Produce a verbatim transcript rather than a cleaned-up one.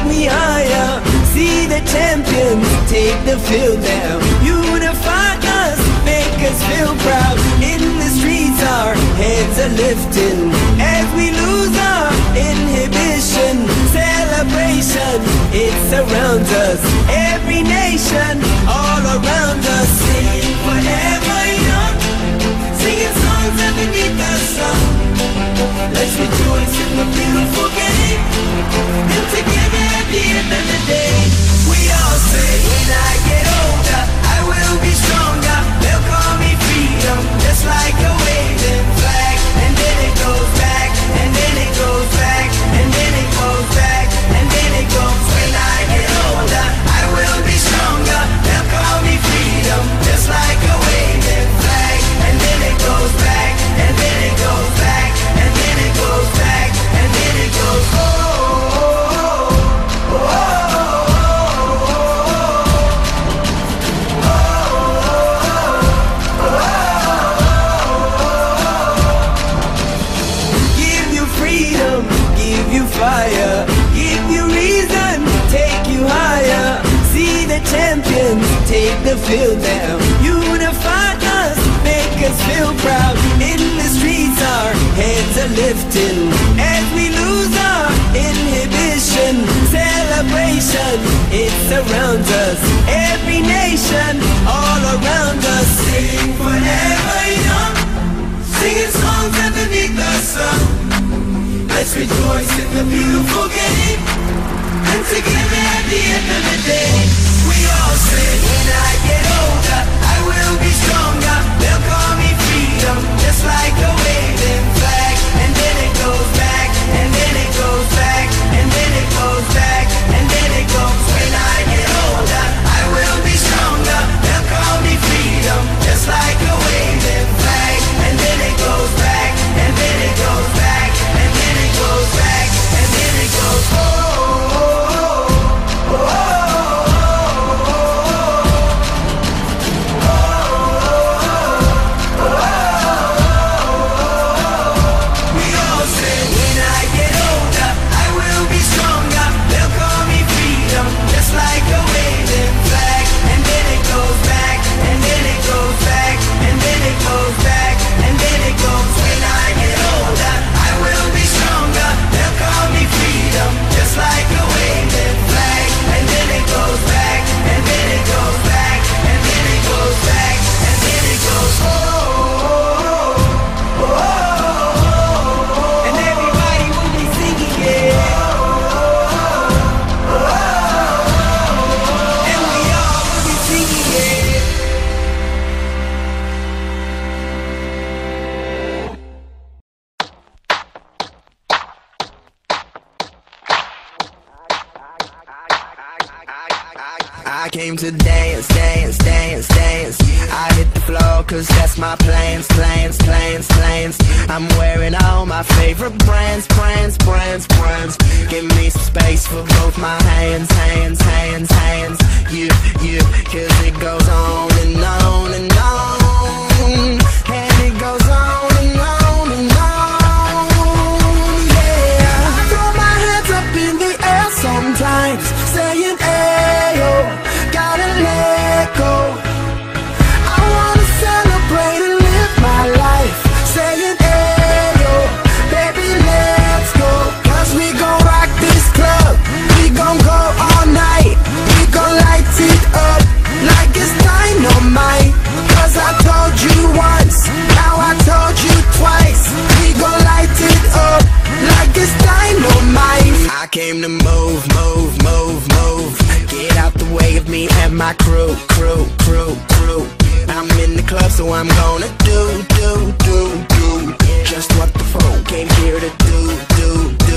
we higher. See the champions take the field now. Unify us, make us feel proud. In the streets our heads are lifting as we lose our inhibition. Celebration, it surrounds us. Every nation, all around us. Sing forever young, singing songs underneath the sun. Let's rejoice in the beautiful game, and together at the end of the day, we all say, when I get older, I will be stronger. They'll call me freedom, just like a waving flag. And then it goes back, and then it goes back, and then it goes back, and then it goes. When I get older, I will be stronger. They'll call me freedom, just like a waving flag. And then it goes back, and then it goes back, and then it goes back, and then it goes. Oh, oh, oh, fire, give you reason, take you higher. See the champions take the field now. Unify us, make us feel proud. In the streets our heads are lifting as we lose our inhibition. Celebration, it surrounds us. Every nation, all around us. Sing forever young, singing songs underneath the sun. Let's rejoice in the beautiful game, and together at the end of the day, we all say, when I get older, I will be stronger. They'll call me freedom, just like a waving flag. And then it goes back, and then it goes back, and then it goes back, and then it goes. When I get older, I will be stronger. They'll call me freedom, just like a waving flag. And then it goes back, and then it goes back, and then it goes back, and then it goes. Oh, oh, oh, oh, oh, oh. We all say, when I get older, I will be stronger. They'll call me freedom, just like a waving flag. And then it goes back, and then it goes back, and then it goes back, and then it goes. When I get older, I will be stronger. They'll call me freedom, just like a waving flag. And then it goes back, and then it goes back, and then it goes back, and then it goes. Oh, oh, oh, oh. And everybody will be singing it. Oh, oh, oh. And we all will be singing it. I came to dance, dance, dance, dance. I hit the floor cause that's my plans, plans, plans, plans. I'm wearing all my favorite brands, brands, brands, brands. Give me some space for both my hands, hands, hands, hands. You, you, cause it goes on and on and on. And it goes on and on and on. Yeah, I throw my hands up in the air sometimes, saying ayo, gotta let go. I wanna celebrate and live my life, saying ayo, baby let's go. Cause we gon' rock this club, we gon' go all night. We gon' light it up like it's dynamite. Cause I told you once, now I told you twice. We gon' light it up like it's dynamite. I came to move, move, move, move. Get out the way of me and my crew, crew, crew, crew. I'm in the club, so I'm gonna do, do, do, do just what the folk came here to do, do, do.